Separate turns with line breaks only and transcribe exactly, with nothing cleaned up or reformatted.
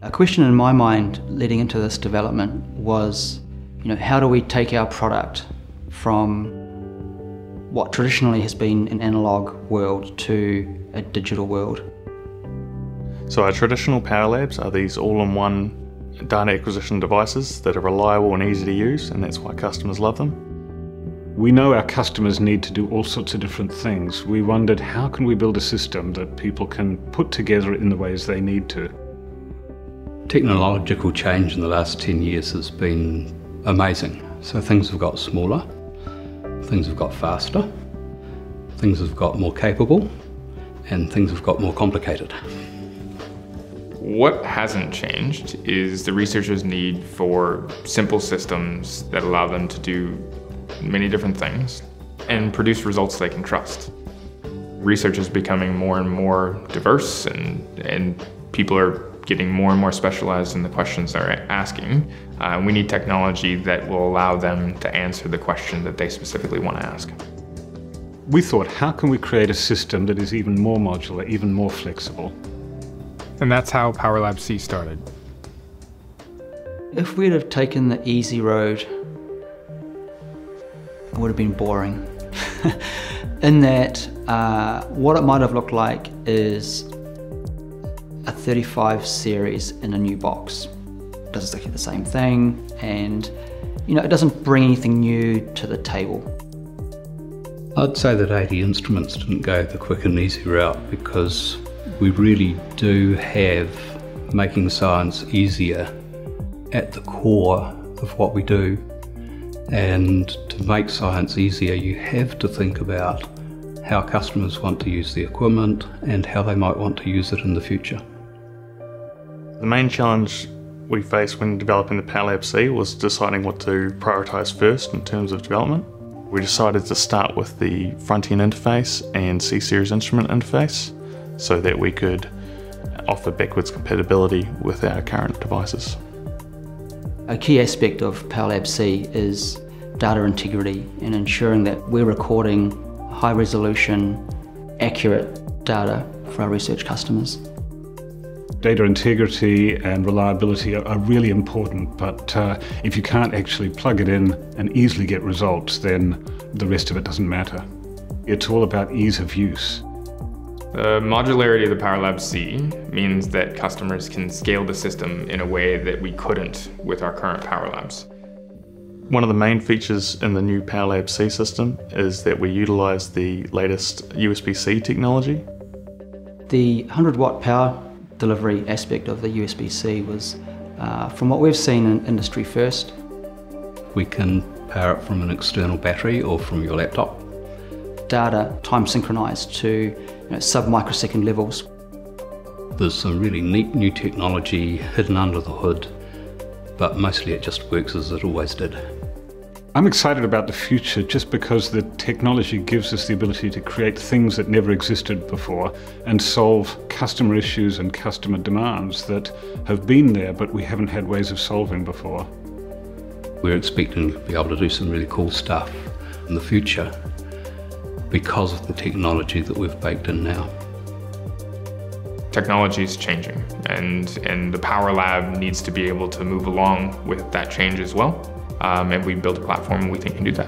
A question in my mind leading into this development was, you know, how do we take our product from what traditionally has been an analog world to a digital world?
So our traditional PowerLabs are these all-in-one data acquisition devices that are reliable and easy to use, and that's why customers love them.
We know our customers need to do all sorts of different things. We wondered, how can we build a system that people can put together in the ways they need to?
Technological change in the last ten years has been amazing. So things have got smaller, things have got faster, things have got more capable, and things have got more complicated.
What hasn't changed is the researchers' need for simple systems that allow them to do many different things and produce results they can trust. Research is becoming more and more diverse, and, and people are getting more and more specialized in the questions they're asking. Uh, we need technology that will allow them to answer the question that they specifically want to ask.
We thought, how can we create a system that is even more modular, even more flexible?
And that's how PowerLabs C started.
If we'd have taken the easy road, it would have been boring. In that, uh, what it might have looked like is a thirty-five series in a new box. It does exactly the same thing, and you know, it doesn't bring anything new to the table.
I'd say that ADInstruments didn't go the quick and easy route, because we really do have making science easier at the core of what we do. And to make science easier, you have to think about how customers want to use the equipment and how they might want to use it in the future.
The main challenge we faced when developing the PowerLabs C was deciding what to prioritise first in terms of development. We decided to start with the front-end interface and C-series instrument interface so that we could offer backwards compatibility with our current devices.
A key aspect of PowerLabs C is data integrity and ensuring that we're recording high resolution, accurate data for our research customers.
Data integrity and reliability are, are really important, but uh, if you can't actually plug it in and easily get results, then the rest of it doesn't matter. It's all about ease of use.
The modularity of the PowerLabs C means that customers can scale the system in a way that we couldn't with our current PowerLabs.
One of the main features in the new PowerLabs C system is that we utilise the latest U S B C technology.
The one hundred watt power delivery aspect of the U S B C was, uh, from what we've seen, in industry first.
We can power it from an external battery or from your laptop.
Data time synchronized to you know, sub-microsecond levels.
There's some really neat new technology hidden under the hood, but mostly it just works as it always did.
I'm excited about the future just because the technology gives us the ability to create things that never existed before and solve customer issues and customer demands that have been there but we haven't had ways of solving before.
We're expecting to be able to do some really cool stuff in the future because of the technology that we've baked in now.
Technology is changing, and, and the PowerLab needs to be able to move along with that change as well. Um, and we built a platform and we think can do that.